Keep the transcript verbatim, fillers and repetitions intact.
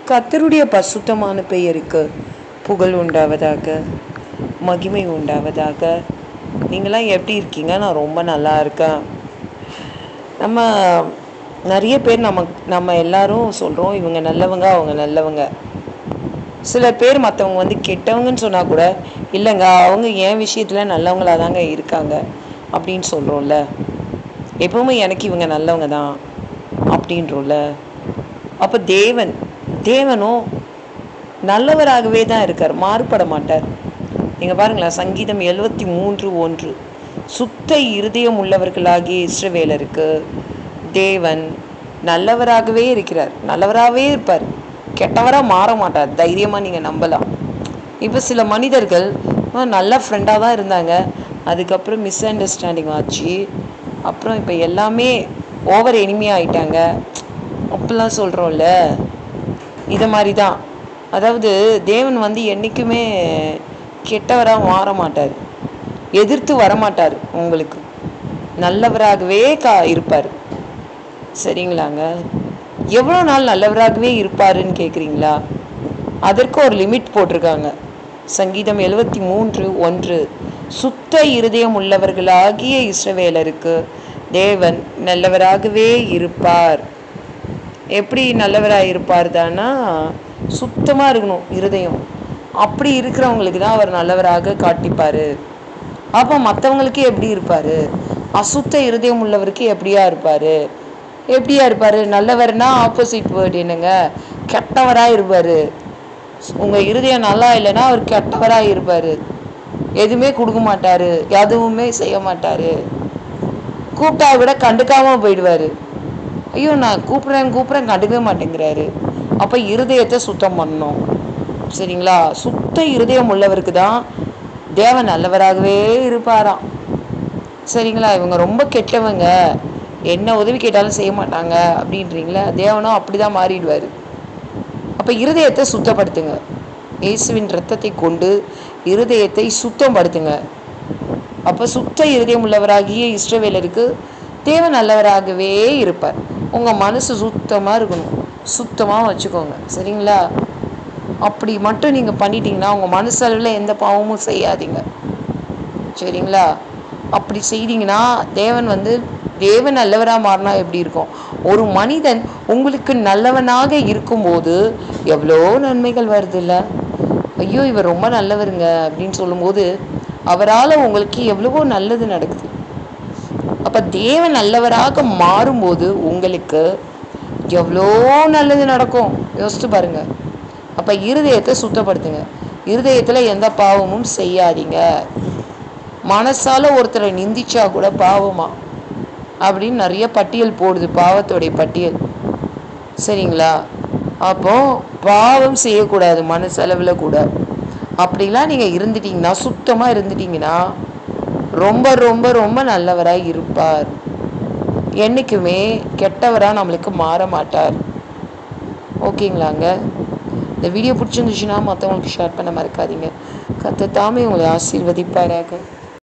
கர்த்தருடைய பரிசுத்தமான பெயருக்கு புகழ் உண்டாவதாக, மகிமை உண்டாவதாக. நீங்களாம் எப்படி இருக்கீங்க? நான் ரொம்ப நல்லா இருக்கேன். நம்ம நிறைய பேர் நம்ம நம்ம எல்லாரும் சொல்கிறோம், இவங்க நல்லவங்க, அவங்க நல்லவங்க. சில பேர் மற்றவங்க வந்து கெட்டவங்கன்னு சொன்னால் கூட, இல்லைங்க அவங்க என் விஷயத்தில் நல்லவங்களாக தாங்க இருக்காங்க அப்படின்னு சொல்கிறோம்ல. எப்பவுமே எனக்கு இவங்க நல்லவங்க தான் அப்படின்றோம்ல. அப்போ தேவன் தேவனும் நல்லவராகவே தான் இருக்கார், மாறுபட மாட்டார். நீங்கள் பாருங்களேன், சங்கீதம் எழுபத்தி மூன்று ஒன்று, சுத்த இருதயம் உள்ளவர்களாகிய இஸ்ரவேலருக்கு தேவன் நல்லவராகவே இருக்கிறார், நல்லவராகவே இருப்பார், கெட்டவராக மாற மாட்டார். தைரியமாக நீங்கள் நம்பலாம். இப்போ சில மனிதர்கள் நல்ல ஃப்ரெண்டாக தான் இருந்தாங்க, அதுக்கப்புறம் மிஸ் அண்டர்ஸ்டாண்டிங் ஆச்சு, அப்புறம் இப்போ எல்லாமே ஓவர் எனிமி ஆகிட்டாங்க அப்படிலாம் சொல்கிறோம்ல. இதை மாதிரி தான். அதாவது தேவன் வந்து என்றைக்குமே கெட்டவராக மாற மாட்டார், எதிர்த்து வரமாட்டார், உங்களுக்கு நல்லவராகவே கா இருப்பார். சரிங்களாங்க? எவ்வளோ நாள் நல்லவராகவே இருப்பாருன்னு கேட்குறீங்களா? அதற்கு ஒரு லிமிட் போட்டிருக்காங்க. சங்கீதம் எழுபத்தி மூன்று ஒன்று, சுத்த இருதயம் உள்ளவர்களாகிய இஸ்ரவேலருக்கு தேவன் நல்லவராகவே இருப்பார். எப்படி நல்லவராக இருப்பார் தானா? சுத்தமாக இருக்கணும் இருதயம். அப்படி இருக்கிறவங்களுக்கு தான் அவர் நல்லவராக காட்டிப்பார். அப்போ மற்றவங்களுக்கு எப்படி இருப்பார்? அசுத்த இருதயம் உள்ளவருக்கு எப்படியா இருப்பார்? எப்படியா இருப்பார்? நல்லவர்னா ஆப்போசிட் வேர்டு என்னங்க? கெட்டவராக இருப்பார். உங்கள் இருதயம் நல்லா இல்லைன்னா அவர் கெட்டவராக இருப்பார். எதுவுமே கொடுக்க மாட்டார், எதுவுமே செய்ய மாட்டார், கூப்பிட்டா கூட கண்டுக்காமல் போயிடுவார். ஐயோ நான் கூப்பிட்றேன் கூப்பிட்றேன் கண்டுக்கவே மாட்டேங்கிறாரு. அப்போ இருதயத்தை சுத்தம் பண்ணணும். சரிங்களா? சுத்த இருதயம் உள்ளவருக்கு தான் தேவன் நல்லவராகவே இருப்பாராம். சரிங்களா? இவங்க ரொம்ப கெட்டவங்க, என்ன உதவி கேட்டாலும் செய்ய மாட்டாங்க அப்படின்றீங்களா? தேவனும் அப்படி தான் மாறிடுவார். அப்போ இருதயத்தை சுத்தப்படுத்துங்க. இயேசுவின் இரத்தத்தை கொண்டு இருதயத்தை சுத்தப்படுத்துங்க. அப்போ சுத்த இருதயம் உள்ளவராகிய இஸ்ரவேலருக்கு தேவன் நல்லவராகவே இருப்பார். உங்கள் மனசு சுத்தமாக இருக்கணும், சுத்தமாக வச்சுக்கோங்க. சரிங்களா? அப்படி மட்டும் நீங்கள் பண்ணிட்டீங்கன்னா உங்கள் மனசளவில் எந்த பாவமும் செய்யாதீங்க. சரிங்களா? அப்படி செய்தீங்கன்னா தேவன் வந்து தேவன் நல்லவராக மாறினா எப்படி இருக்கும்? ஒரு மனிதன் உங்களுக்கு நல்லவனாக இருக்கும்போது எவ்வளோ நன்மைகள் வருது இல்லை? ஐயோ இவர் ரொம்ப நல்லவருங்க அப்படின்னு சொல்லும்போது அவரால் உங்களுக்கு எவ்வளவோ நல்லது நடக்குது. அப்போ தேவன் நல்லவராக மாறும்போது உங்களுக்கு எவ்வளோ நல்லது நடக்கும், யோசிச்சு பாருங்க. அப்போ இருதயத்தை சுத்தப்படுத்துங்க. இருதயத்தில் எந்த பாவமும் செய்யாதீங்க. மனசால ஒருத்தரை நிந்திச்சா கூட பாவமா அப்படின்னு நிறைய பட்டியல் போடுது, பாவத்தோடைய பட்டியல். சரிங்களா? அப்போ பாவம் செய்யக்கூடாது மனசளவில் கூட. அப்படிலாம் நீங்கள் இருந்துட்டீங்கன்னா, சுத்தமாக இருந்துட்டீங்கன்னா ரொம்ப ரொம்ப ரொம்ப நல்லவராக இருப்பார். என்றைக்குமே கெட்டவராக நம்மளுக்கு மாற மாட்டார். ஓகேங்களாங்க? இந்த வீடியோ பிடிச்சிருந்துச்சுன்னா மற்றவங்களுக்கு ஷேர் பண்ண மறக்காதீங்க. கர்த்தர் தாமே உங்களை ஆசீர்வதிப்பாராக.